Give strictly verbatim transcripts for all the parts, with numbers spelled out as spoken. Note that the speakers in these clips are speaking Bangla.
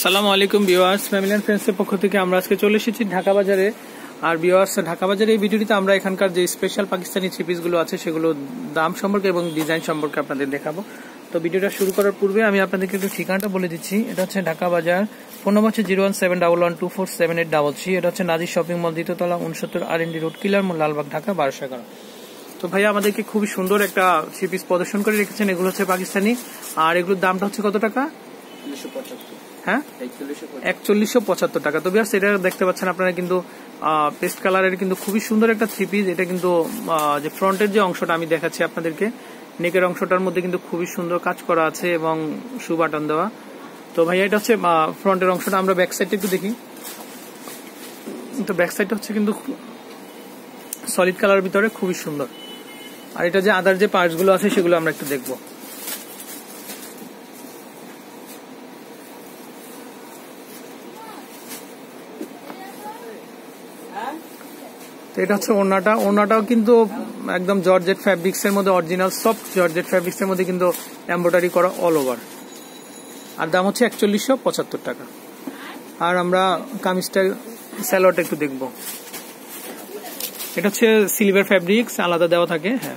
আসসালামু আলাইকুম ভিউয়ার্স, ফ্যামিলি এন্ড ফ্রেন্ডসের পক্ষ থেকে আমরা আজকে চলে এসেছি ঢাকা বাজারে। আর ভিউয়ার্স, ঢাকা বাজারে এই ভিডিওটিতে আমরা এখানকার যে স্পেশাল পাকিস্তানি থ্রি পিসগুলো আছে সেগুলো দাম সম্পর্কে এবং ডিজাইন সম্পর্কে আপনাদের দেখাবো। তো ভিডিওটা শুরু করার পূর্বে আমি আপনাদেরকে একটু ঠিকানাটা বলে দিচ্ছি। এটা হচ্ছে ঢাকা বাজার, ফোন নম্বর হচ্ছে zero one seven double one two four seven eight double three. এটা হচ্ছে নাজির শপিং মল, দ্বিতীয়তলা, উনসত্তর আর এন ডি রোড, কিলার মোড়, লালবাগ, ঢাকা বারোশো এগারো। তো ভাইয়া আমাদেরকে খুবই সুন্দর একটা থ্রি পিস প্রদর্শন করে রেখেছেন। এগুলো হচ্ছে পাকিস্তানি, আর এগুলোর দামটা হচ্ছে কত টাকা? হ্যাঁ, একচল্লিশশো পঁচাত্তর টাকা। তো ভিউয়ার্স, এটা দেখতে পাচ্ছেন আপনারা কিন্তু পেস্ট কালারের কিন্তু খুবই সুন্দর একটা থ্রি পিস। এটা কিন্তু যে ফ্রন্টের যে অংশটা আমি দেখাচ্ছি আপনাদেরকে, নেকের অংশটার মধ্যে কিন্তু খুবই সুন্দর কাজ করা আছে এবং শু বাটন দেওয়া। তো ভাইয়া এটা হচ্ছে ফ্রন্টের অংশটা। আমরা ব্যাক সাইডটা একটু দেখি। তো ব্যাক সাইডটা হচ্ছে কিন্তু সলিড কালারের ভিতরে খুবই সুন্দর। আর এটা যে আদার যে পার্টস গুলো আছে সেগুলো আমরা একটু দেখবো। তো এটা হচ্ছে ওড়নাটা। ওড়নাটাও কিন্তু একদম জর্জেট ফ্যাব্রিক্স এর মধ্যে, অরিজিনাল সফট জর্জেট ফ্যাব্রিক্স এর মধ্যে কিন্তু এমব্রয়ডারি করা অল ওভার। আর দাম হচ্ছে একচল্লিশশো পঁচাত্তর টাকা। আর আমরা কামিজটা স্যালোয়ারটা একটু দেখবো। এটা হচ্ছে সিলভার ফ্যাব্রিক্স, আলাদা দেওয়া থাকে। হ্যাঁ,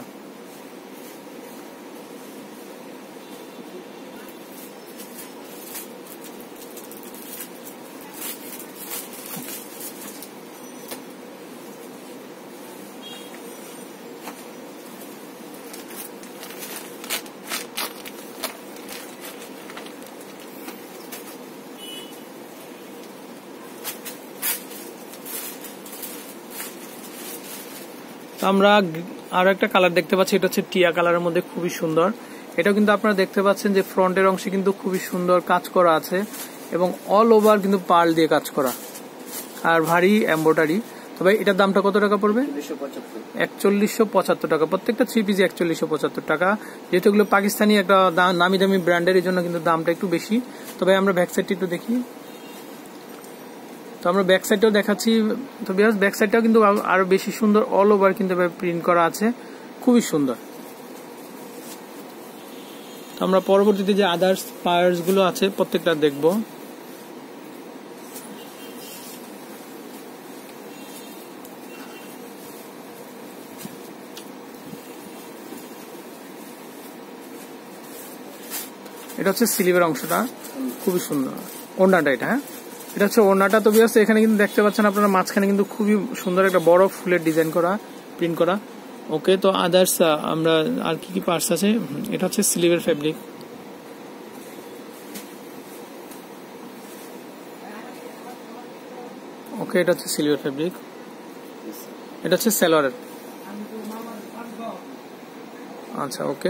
আমরা আরো একটা কালার দেখতে পাচ্ছি। এটা হচ্ছে টিয়া কালারের মধ্যে খুবই সুন্দর। এটাও কিন্তু আপনারা দেখতে পাচ্ছেন যে ফ্রন্টের অংশে কিন্তু খুবই সুন্দর কাজ করা আছে এবং অল ওভার কিন্তু পার্ল দিয়ে কাজ করা আর ভারী এমব্রয়ডারি। তবে এটার দামটা কত টাকা পড়বে? একচল্লিশশো পঁচাত্তর টাকা। প্রত্যেকটা থ্রি পিস একচল্লিশশো পঁচাত্তর টাকা। যেহেতু এগুলো পাকিস্তানি একটা নামি দামি ব্র্যান্ডের, এই জন্য কিন্তু দামটা একটু বেশি। তবে আমরা ব্যাক সাইডটা একটু দেখি। তো আমরা ব্যাক সাইডটাও দেখাচ্ছি। তো বিকজ ব্যাক সাইডটাও কিন্তু আরো বেশি সুন্দর, অল ওভার কিন্তু প্রিন্ট করা আছে, খুবই সুন্দর। তো আমরা পরবর্তীতে যে আদার্স পার্টস গুলো আছে প্রত্যেকটা দেখব। এটা হচ্ছে সিলিভার অংশটা, খুবই সুন্দর। ওড়নাটা এটা, হ্যাঁ এটা হচ্ছে ওড়নাটা। তো বিকজ এখানে কিন্তু দেখতে পাচ্ছেন আপনারা মাঝখানে কিন্তু খুবই সুন্দর একটা বড় ফুলের ডিজাইন করা, প্রিন্ট করা। ওকে, তো আদার্স আমরা আর কি কি পার্টস আছে? এটা হচ্ছে সিলিভার ফ্যাব্রিক। ওকে, এটা হচ্ছে সিলিভার ফ্যাব্রিক। এটা হচ্ছে সালোয়ার। আচ্ছা, ওকে।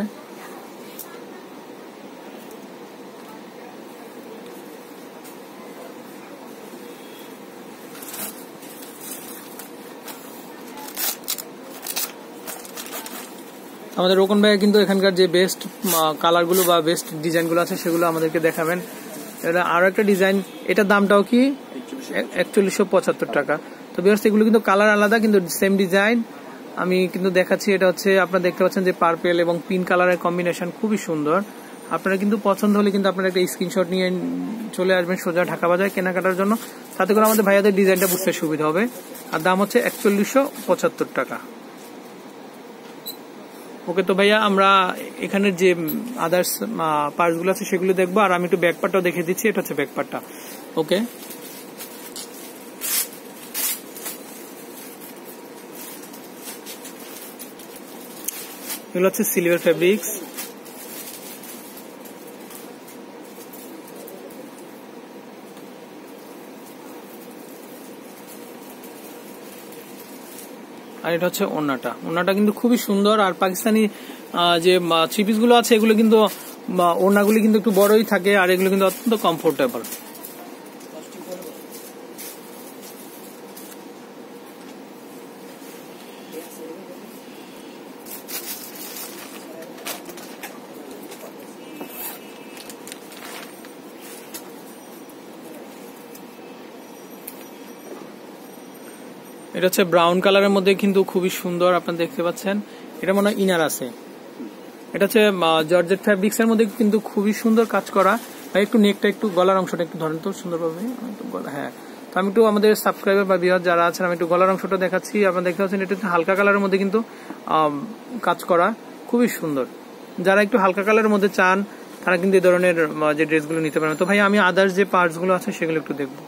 আমাদের রোকন ভাই কিন্তু এখানকার যে বেস্ট কালারগুলো বা বেস্ট ডিজাইনগুলো আছে সেগুলো আমাদেরকে দেখাবেন। এটা আরো একটা ডিজাইন, এটার দামটাও কি একচল্লিশশো পঁচাত্তর টাকা। তো ভিউয়ার্স, এগুলো কিন্তু কালার আলাদা কিন্তু সেম ডিজাইন আমি কিন্তু দেখাচ্ছি। এটা হচ্ছে আপনারা দেখতে পাচ্ছেন যে পার্পেল এবং পিঙ্ক কালারের কম্বিনেশন খুবই সুন্দর। আপনারা কিন্তু পছন্দ হলে কিন্তু আপনারা একটা স্ক্রিনশট নিয়ে চলে আসবেন সোজা ঢাকা বাজার কেনাকাটার জন্য। তাতে করে আমাদের ভাইয়াদের ডিজাইনটা বুঝতে সুবিধা হবে। আর দাম হচ্ছে একচল্লিশশো পঁচাত্তর টাকা। ওকে, তো ভাইয়া আমরা এখানের যে আদার্স পার্টস গুলো আছে সেগুলো দেখবো। আর আমি একটু ব্যাক পার্টটাও দেখে দিচ্ছি। এটা হচ্ছে ব্যাক পার্টটা। ওকে, এগুলো হচ্ছে সিলভার ফ্যাব্রিক্স। আর এটা হচ্ছে ওড়নাটা। ওড়নাটা কিন্তু খুবই সুন্দর। আর পাকিস্তানি যে থ্রি পিস গুলো আছে এগুলো কিন্তু ওড়নাগুলি কিন্তু একটু বড়ই থাকে, আর এগুলো কিন্তু অত্যন্ত কমফোর্টেবল। এটা হচ্ছে ব্রাউন কালারের মধ্যে কিন্তু খুবই সুন্দর, আপনারা দেখতে পাচ্ছেন। এটা মনে হয় ইনার আছে। এটা হচ্ছে জর্জেট ফ্যাব্রিক্স এর মধ্যে কিন্তু খুবই সুন্দর কাজ করা ভাই একটু নেকটা একটু গলার অংশটা একটু ধরেন তো সুন্দরভাবে, হ্যাঁ। তো আমি একটু আমাদের সাবস্ক্রাইবার বা ভিউয়ার যারা আছেন আমি একটু গলার অংশটা দেখাচ্ছি। আপনারা দেখতে পাচ্ছেন এটা হালকা কালারের মধ্যে কিন্তু কাজ করা, খুবই সুন্দর। যারা একটু হালকা কালারের মধ্যে চান তারা কিন্তু এই ধরনের যে ড্রেসগুলো নিতে পারেন। তো ভাই আমি আদার্স যে পার্টস গুলো আছে সেগুলো একটু দেখবো।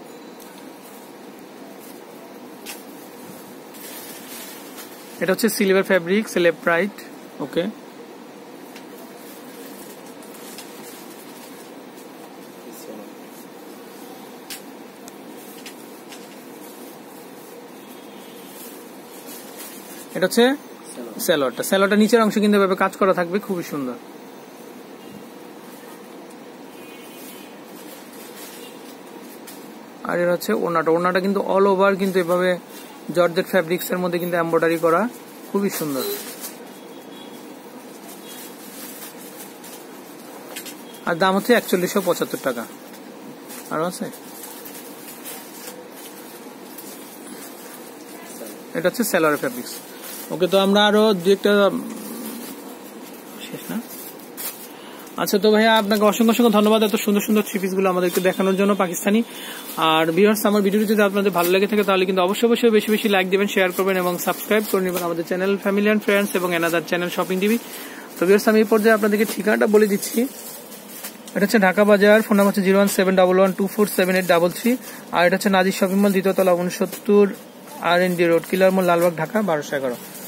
এটা হচ্ছে সিলভার ফ্যাব্রিক, সেলেব্রাইট, ওকে। এটা হচ্ছে স্যালোয়ারটা, স্যালোয়ারটা নিচের অংশে কিন্তু এভাবে কাজ করা থাকবে, খুবই সুন্দর। আর এটা হচ্ছে ওড়নাটা, ওড়নাটা কিন্তু অল ওভার কিন্তু এভাবে জর্জেট ফ্যাব্রিক্স এর মধ্যে কিন্তু এমব্রয়ডারি করা, খুবই সুন্দর। আর দাম হচ্ছে একচল্লিশশো পঁচাত্তর টাকা। আরো আছে, এটা হচ্ছে সেলোয়ার ফ্যাব্রিক্স, ওকে। তো আমরা আরো দু একটা শেষ না, আচ্ছা। তো ভাইয়া আপনাকে অসংখ্য অসংখ্য ধন্যবাদ এত সুন্দর সুন্দর থ্রি পিস গুলো আমাদেরকে দেখানোর জন্য পাকিস্তানি। আর ভিউয়ার্স, আমার ভিডিওটি যদি আপনাদের ভালো লেগে থাকে তাহলে কিন্তু অবশ্যই অবশ্যই বেশি বেশি লাইক দিবেন, শেয়ার করবেন এবং সাবস্ক্রাইব করে নেবেন আমাদের চ্যানেল ফ্যামিলি অ্যান্ড ফ্রেন্ডস এবং অ্যানাদার চ্যানেল শপিং টিভি। তো ভিউয়ার্স, আমি এই পর্যায়ে আপনাদেরকে ঠিকানাটা বলে দিচ্ছি। এটা হচ্ছে ঢাকা বাজার, ফোন নাম্বার হচ্ছে zero one seven double one two four seven eight double three. আর এটা হচ্ছে নাজির শপিং মল, দ্বিতীয় তলা, উনসত্তর আর এন ডি রোড, কিলার মোড়, লালবাগ, ঢাকা বারোশো এগারো।